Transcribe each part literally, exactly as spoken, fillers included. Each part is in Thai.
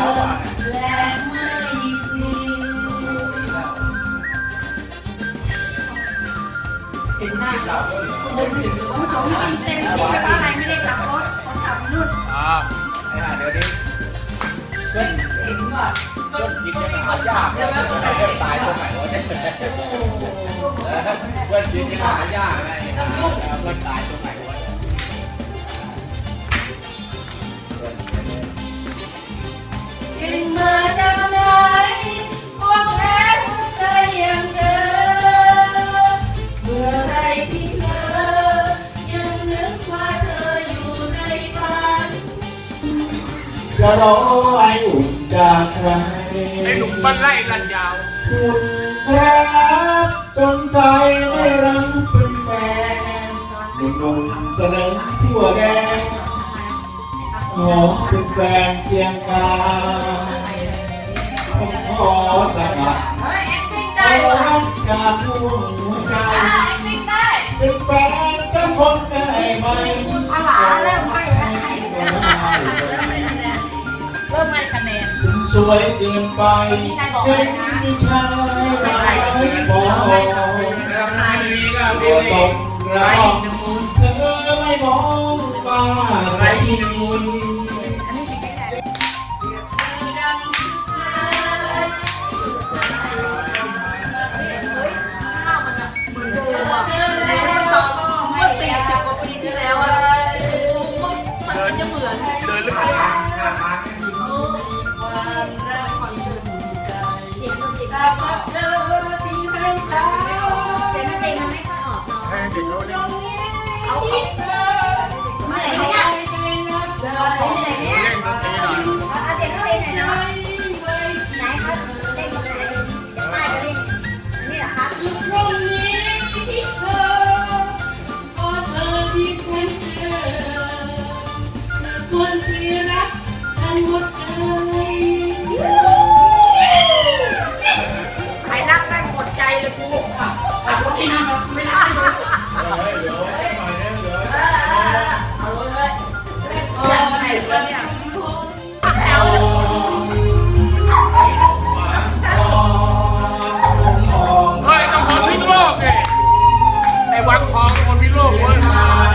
และไม่จริงเห็นหน้าเรานึกถึงว่าเขาทำเต็มที่ว่าอะไรไม่ได้ขับรถเขาขับนุ่นอ่าไอ้ห่าเดี๋ยวนี้เพื่อนเห็นว่าเริ่มกินยังหายากเริ่มตายตรงไหนวะเนี่ยเพื่อนกินยังหายากอะไรเพื่อนตายตรงไหนวะกินมาจากไหนพวกแพ้ใจยังเธอเมื่อไรที่เธอยังนึกว่าเธออยู่ในฝันจะรอไอ้อุ่นจากใครไอ้หนุ่มบ้านไร่ลันยาวคุณครับสนใจไม่รักเป็นแฟนหนุ่มๆเสนอทั่วแดนขอเป็นแฟนเคียงกายผมขอสกัดเอารักจากดวงหัวใจเป็นแฟนสักคนได้ไหมเริ่มไม่เริ่มไม่คะแนนคุณสวยเกินไปเห็นที่ชายไม่บอกตัวตกกระบอกเธอไม่มองว่าใส่มุนเมื่อสี่สิบกว่าปีที่แล้วอะมันจะเหมือนเดินหรือเปล่าความรักของฉันใจจิตมันจิตรักเธอที่ไม่เช้าเสียงดนตรีมันไม่ค่อยออกเนาะเอาเอาเธอไม่ไม่ได้ใจใจเล่นดนตรีหน่อยเอาเสียงดนตรีหน่อยเนาะไหนครับเล่นกับไหนจะไปก็เล่นนี่เหรอครับอยู่ตรงนี้ที่เธอพอเธอที่ฉันเจอคนที่รักฉันหมดใจใครรักได้หมดใจเลยกูอ่ะแต่คนที่นั่งไม่ได้เลยเดี๋ยวหน่อยนึงเดี๋ยวเอาเลยเล่นยังไงกันเนี่ยเฮ้ยต้องคนพิษโลกเลยไอ้วังทองคนพิษโลกเว้ย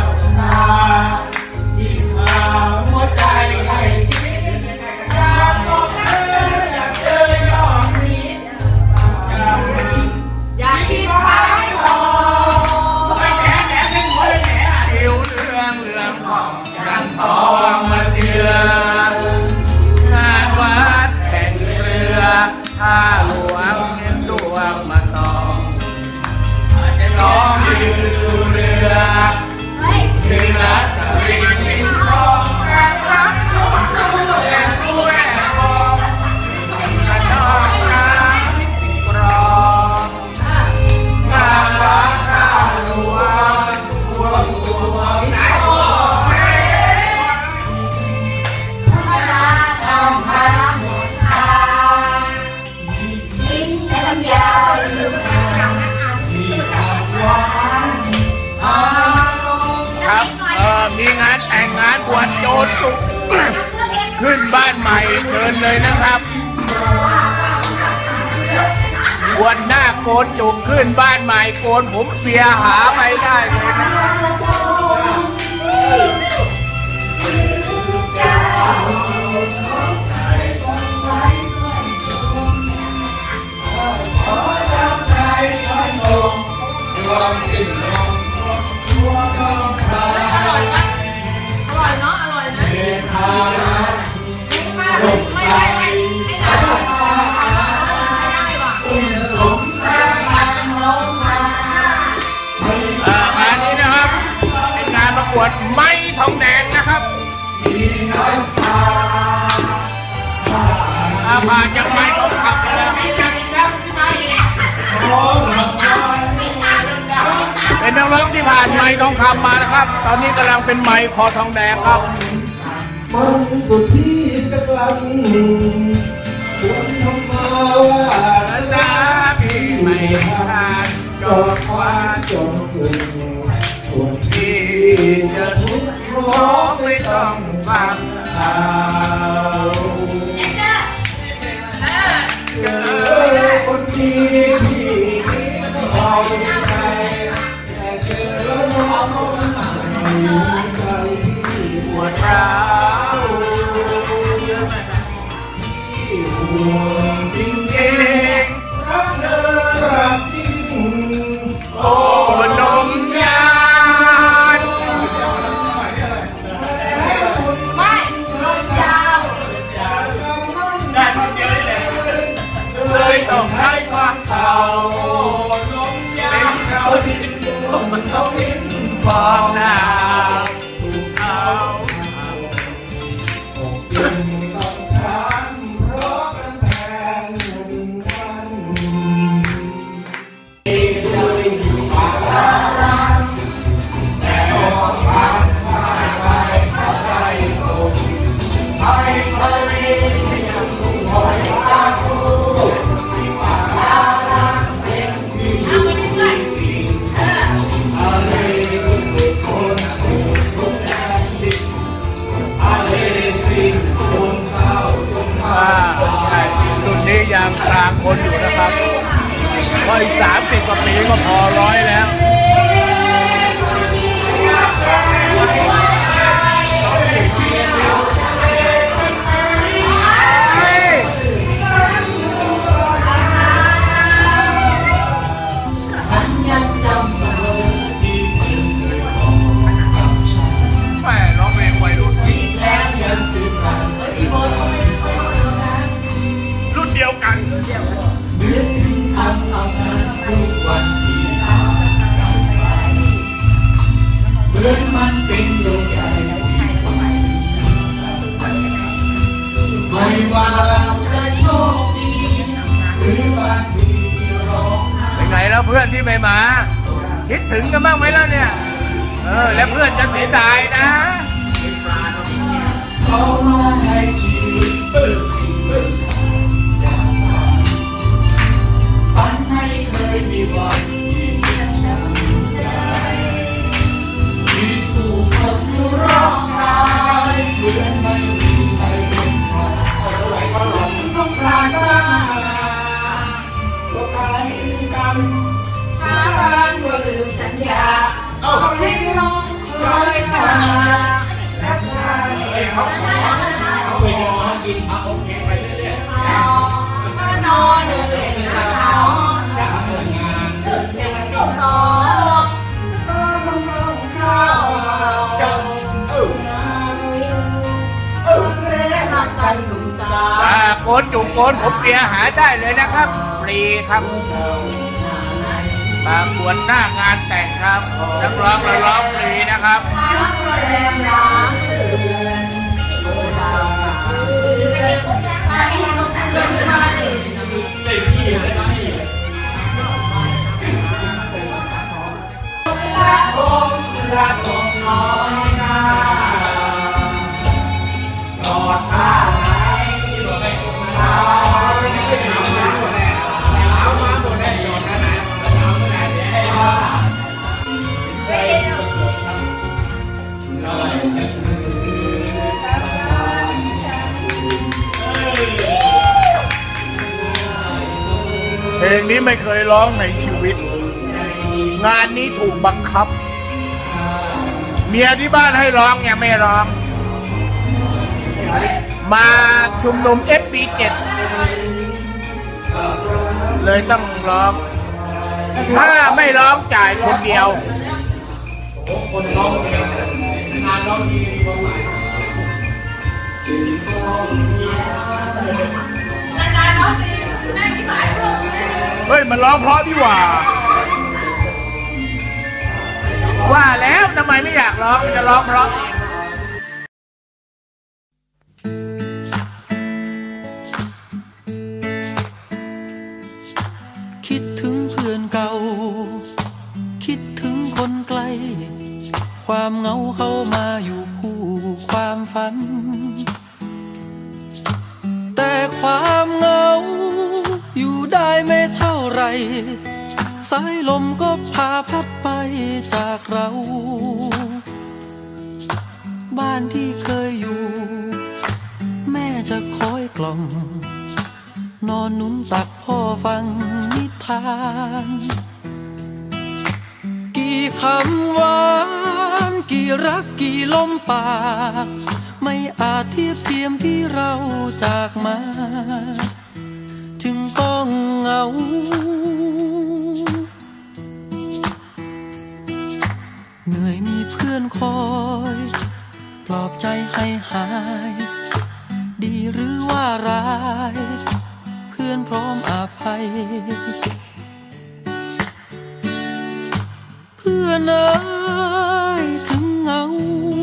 หัวใจให้คิดอยากบอกเธออยากเจอยอดมีอยากคิดไปพอไปแหน่แหน่ให้หัวเลยแหน่หิวเรื่องเรื่องของกันทองมาเจืองานวัดแห่งเรือท่าหลวงเห็นดวงมาตองอาจจะน้องยืนดูเรือเรือสลิงลิงทองแกรักทุกตัวแอบดูแอบมองกระดองน้ำกรองงานวัดท่าหลวงหัวตัวไหนโอ้แม่ธรรมดาต้องพาหมดทางยิ่งแต่ลำยาวลืมทางที่อาจหวานครับเออมีงานแต่งงานบวชโจรสุกขึ้นบ้านใหม่เชิญเลยนะครับบวชหน้าโกนจุกขึ้นบ้านใหม่โกนผมเปียหาไปได้เลยนะอร่อยไหมอร่อยเนาะอร่อยนะไม่ไม่ไม่ไม่ไม่อร่อยไม่ได้ว่ะงานนี้นะครับเป็นงานประกวดไม้ทองแดงนะครับอาผ่านจากไม้ทองคำแล้วมีจากอีกแล้วที่ไม้เป็นนักร้องที่ผ่านไม้ทองคำมานะครับตอนนี้กำลังเป็นไม้คอทองแดงครับมันสุดที่จะกลั้นควรทำมาว่าจะพี่ไม่ขาดจอดควานจนสึกส่วนที่จะทุกข์ร้องไม่ต้องฟังข่าวคนดีที่นี้เอาใจแต่เจอแล้วน้องไม่มีใจที่ปวดร้าวที่ห่วงจริงเองรักเธอรักจริงโอ้นมยานไม่ยาวได้คนเดียวนี่แหละเลยต้องใช้ความเก่าเป็นเขาดินมันเขาดินฟองหน้าถูกเขาจึงต้องทำเพราะกันแทนหนึ่งวันเลยอยู่ป่าร้างแต่ออกทางไปไปไปโอ้ไปไปยังคงคอยตาคูป่าร้างเด็กที่อยู่ที่อะไรสุดคนสุดคนแผ่นดินอะไรสิ่งคนเศร้าจนหาใช่รุ่นนี้ยังกลางคนอยู่นะครับก็อีกสามสิบกว่าปีก็พอร้อยแล้วแม่ร้องเพลงวัยรุ่นรุ่นเดียวกันเหมือนมันเป็นดวงใจไม่ว่าเราจะโชคดีหรือบางทีร้องไห้เป็นไงแล้วเพื่อนที่ไม่มาคิดถึงกันบ้างไหมแล้วเนี่ยเออแล้วเพื่อนจะเสียดายนะเขามาให้ชีวิตเปิดเปิดฝันไม่เคยมีวันที่ช้ำใจมีผู้คนร้องไห้เหมือนไม่มีใครเป็นใครก็หลงต้องพลาดมาก็ใครกันสาบานว่าลืมสัญญาเอาให้น้องรอยตารักใครเขาเขาไปนอนกินเอาโอเคไปเรื่อยๆนอนเล่นนอนจะทำงานตื่นเต้นตื่นนอนข้าวจังเออเออเสียหักกันหนุ่มสาวอ่าโกนจุกโกนผมเปียหาได้เลยนะครับฟรีครับมาบวชหน้างานแต่งครับนักร้องเราร้องฟรีนะครับรักผมรักผมน้อยนะกอดผ้าไหนเอามาหมดได้ยอดนะไหนเอามาไหนใจประเสริฐทั้งลอยกันมือเพลงนี้ไม่เคยร้องในชีวิตงานนี้ถูกบังคับเมียที่บ้านให้ร้องยังไม่ร้องมาชุมนุม เอฟ บี เจ็ด เลยต้องร้องถ้าไม่ร้องจ่ายคนเดียวคนร้องเดียวงานร้องดีมีความหมายนานๆร้องดีแม่ที่หมายร้องดีเฮ้ยมันร้องเพราะดีกว่าว่าแล้วทำไมไม่อยากร้องจะร้องเพราะคิดถึงเพื่อนเก่าคิดถึงคนไกลความเหงาเข้ามาอยู่คู่ความฝันแต่ความเหงาอยู่ได้ไม่เท่าไรสายลมก็พาพัดไปจากเราบ้านที่เคยอยู่แม่จะคอยกล่อมนอนนุนตักพ่อฟังนิทานกี่คำหวานกี่รักกี่ลมปากไม่อาจเทียบเทียมที่เราจากมาจึงต้องเหงาเหนื่อยมีเพื่อนคอยปลอบใจให้หายดีหรือว่าร้ายเพื่อนพร้อมอภัยเพื่อนเอ่ยถึงเหงา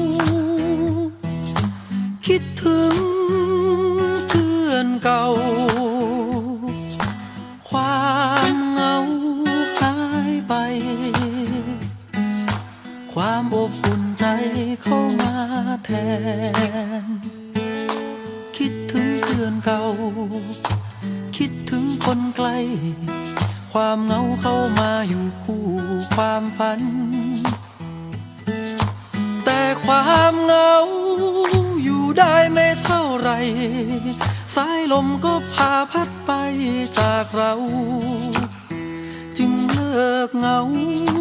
คิดถึงเพื่อนเก่าความเหงาหายไปความอบอุ่นใจเข้ามาแทนคิดถึงเพื่อนเก่าคิดถึงคนไกลความเหงาเข้ามาอยู่คู่ความฝันแต่ความเหงาอยู่ได้ไม่เท่าไรสายลมก็พาพัดไปจากเราจึงเลิกเหงา